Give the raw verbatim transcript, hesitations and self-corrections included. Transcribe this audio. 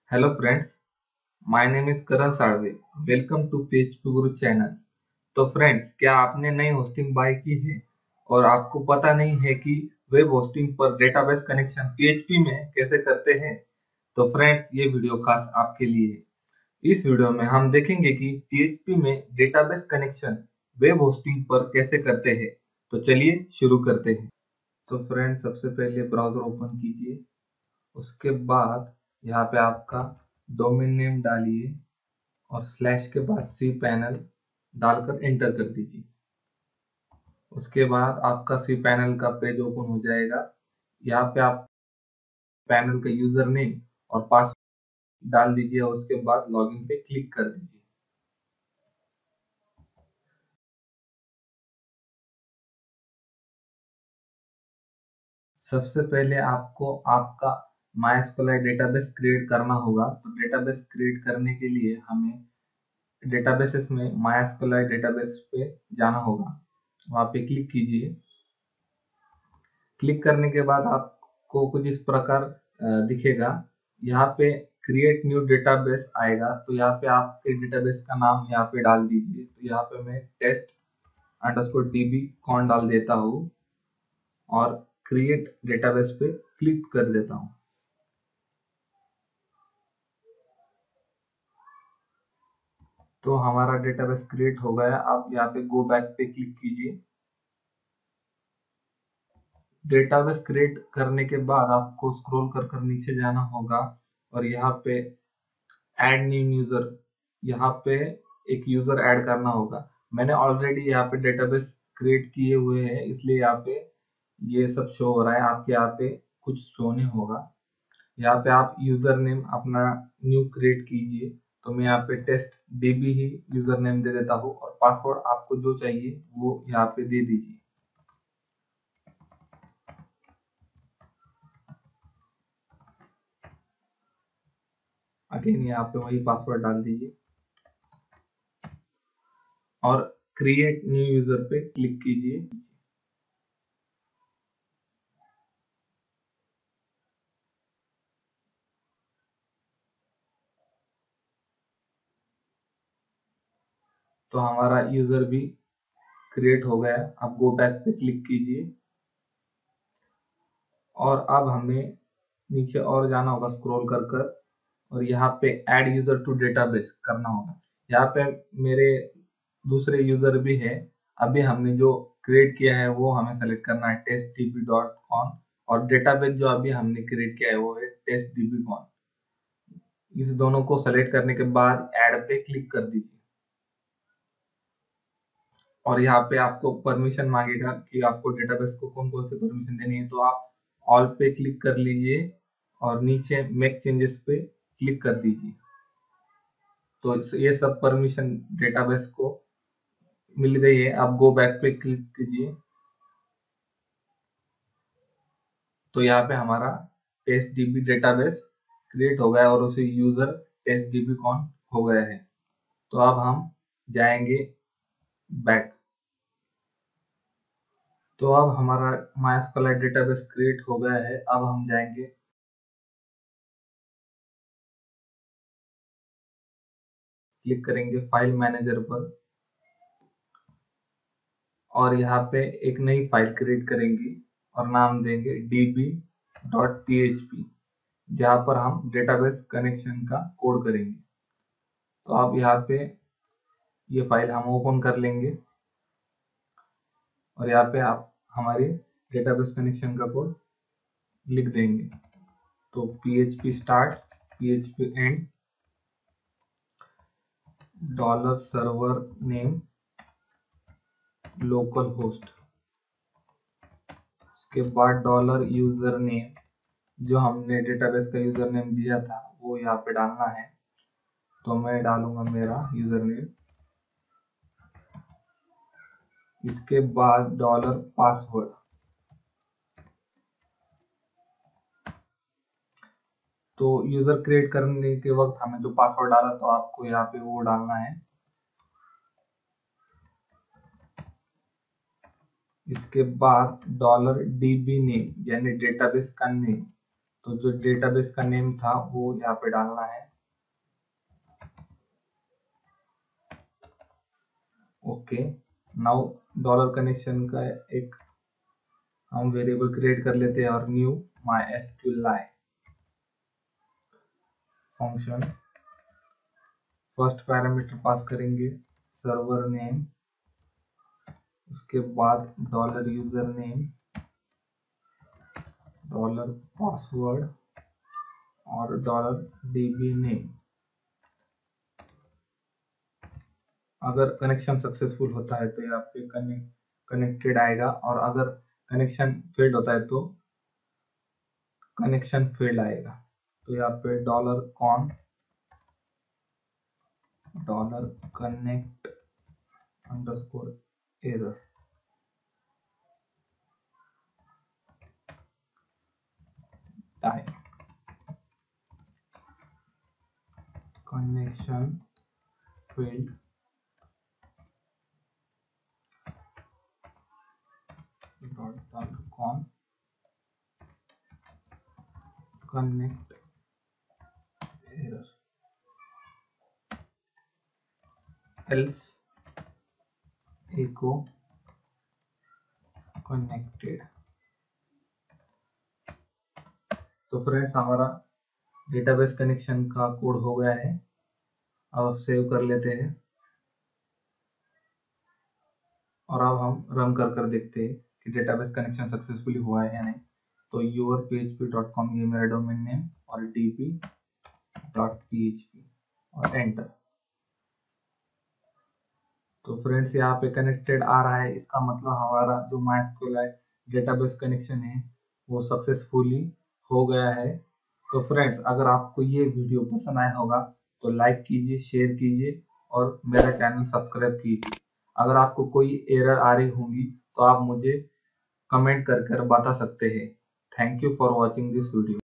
Hello friends, my name is Karan Salve. Welcome to PHP Guru channel. तो friends, क्या आपने नई होस्टिंग बाय की है और आपको पता नहीं है कि वेब होस्टिंग पर डेटाबेस कनेक्शन पीएचपी में कैसे करते हैं? तो फ्रेंड्स, ये वीडियो खास आपके लिए है। इस वीडियो में हम देखेंगे कि पीएचपी में डेटाबेस कनेक्शन वेब होस्टिंग पर कैसे करते हैं। तो चलिए शुरू करते हैं। तो फ्रेंड्स, सबसे पहले ब्राउजर ओपन कीजिए। उसके बाद यहाँ पे आपका डोमेन नेम डालिए और स्लैश के बाद सी पैनल डालकर एंटर कर दीजिए। उसके बाद आपका सी पैनल का पेज ओपन हो जाएगा। यहाँ पे आप पैनल का यूजर नेम और पासवर्ड डाल दीजिए और उसके बाद लॉगिन पे क्लिक कर दीजिए। सबसे पहले आपको आपका माइस्क्यूएल डेटाबेस क्रिएट करना होगा। तो डेटाबेस क्रिएट करने के लिए हमें डेटाबेसेस में माइस्क्यूएल डेटाबेस पे जाना होगा। वहाँ पे क्लिक कीजिए। क्लिक करने के बाद आपको कुछ इस प्रकार दिखेगा। यहाँ पे क्रिएट न्यू डेटाबेस आएगा। तो यहाँ पे आपके डेटाबेस का नाम यहाँ पे डाल दीजिए। तो यहाँ पे मैं टेस्ट अंडरस्कोर डीबी कॉन डाल देता हूँ और क्रिएट डेटाबेस पे क्लिक कर देता हूँ। तो हमारा डेटाबेस क्रिएट हो गया। आप यहाँ पे गो बैक पे क्लिक कीजिए। डेटाबेस क्रिएट करने के बाद आपको स्क्रॉल कर कर नीचे जाना होगा और यहाँ पे ऐड न्यू यूजर, यहाँ पे एक यूजर ऐड करना होगा। मैंने ऑलरेडी यहाँ पे डेटाबेस क्रिएट किए हुए हैं, इसलिए यहाँ पे ये सब शो हो रहा है। आपके यहाँ पे कुछ शो नहीं होगा। यहाँ पे आप यूजर नेम अपना न्यू क्रिएट कीजिए। तो मैं यहाँ पे टेस्ट डीबी ही यूजर नेम दे देता हूँ और पासवर्ड आपको जो चाहिए वो यहाँ पे दे दीजिए। अगेन यहाँ पे वही पासवर्ड डाल दीजिए और क्रिएट न्यू यूजर पे क्लिक कीजिए। तो हमारा यूजर भी क्रिएट हो गया। अब गो बैक पे क्लिक कीजिए और अब हमें नीचे और जाना होगा स्क्रॉल कर कर और यहाँ पे ऐड यूजर टू डेटाबेस करना होगा। यहाँ पे मेरे दूसरे यूजर भी है। अभी हमने जो क्रिएट किया है वो हमें सेलेक्ट करना है टेस्ट डीबी डॉट कॉम और डेटाबेस जो अभी हमने क्रिएट किया है वो है टेस्ट डीबी कॉम। इस दोनों को सेलेक्ट करने के बाद ऐड पे क्लिक कर दीजिए और यहाँ पे आपको परमिशन मांगेगा कि आपको डेटाबेस को कौन कौन से परमिशन देनी है। तो आप ऑल पे क्लिक कर लीजिए और नीचे मेक चेंजेस पे क्लिक कर दीजिए। तो ये सब परमिशन डेटाबेस को मिल गई है। आप गो बैक पे क्लिक कीजिए। तो यहाँ पे हमारा टेस्ट डीबी डेटाबेस क्रिएट हो गया और उसे यूजर टेस्ट डीबी कॉन हो गया है। तो अब हम जाएंगे बैक। तो अब हमारा माइस्क्यूएल डेटाबेस क्रिएट हो गया है। अब हम जाएंगे, क्लिक करेंगे फाइल मैनेजर पर और यहाँ पे एक नई फाइल क्रिएट करेंगे और नाम देंगे डीबी डॉट पीएचपी, जहाँ पर हम डेटाबेस कनेक्शन का कोड करेंगे। तो आप यहाँ पे ये फाइल हम ओपन कर लेंगे और यहाँ पे आप हमारे डेटाबेस कनेक्शन का कोड लिख देंगे। तो php start, php end, dollar server name local host, उसके बाद डॉलर यूजर नेम, जो हमने डेटाबेस का यूजर नेम दिया था वो यहाँ पे डालना है। तो मैं डालूंगा मेरा यूजर नेम। इसके बाद डॉलर पासवर्ड। तो यूजर क्रिएट करने के वक्त हमें जो पासवर्ड डाला तो आपको यहाँ पे वो डालना है। इसके बाद डॉलर डीबी नेम यानी डेटाबेस का नेम, तो जो डेटाबेस का नेम था वो यहाँ पे डालना है। ओके, नाउ डॉलर कनेक्शन का एक हम वेरिएबल क्रिएट कर लेते हैं और new my S Q L I function. First parameter pass करेंगे सर्वर नेम, उसके बाद dollar user name, dollar password और डॉलर डीबी नेम। अगर कनेक्शन सक्सेसफुल होता है तो यहाँ पे कनेक्टेड आएगा, और अगर कनेक्शन फेल्ड होता है तो कनेक्शन फेल्ड आएगा। तो यहाँ पे dollar con dollar connect underscore error type connection failed dollar con connect error else echo connected. तो फ्रेंड्स, हमारा डेटाबेस कनेक्शन का कोड हो गया है। अब आप सेव कर लेते हैं और अब हम रन कर कर देखते हैं कि डेटाबेस कनेक्शन सक्सेसफुली हुआ है या नहीं। तो your P H P dot com ये मेरा डोमेन नेम और D P dot P H P और एंटर। तो फ्रेंड्स, यहाँ पे कनेक्टेड आ रहा है, इसका मतलब हमारा जो माइस्क्यूएल डेटाबेस कनेक्शन है वो सक्सेसफुली हो गया है। तो फ्रेंड्स, अगर आपको ये वीडियो पसंद आया होगा तो लाइक कीजिए, शेयर कीजिए और मेरा चैनल सब्सक्राइब कीजिए। अगर आपको कोई एरर आ रही होंगी तो आप मुझे कमेंट कर कर बता सकते हैं। Thank you for watching this video.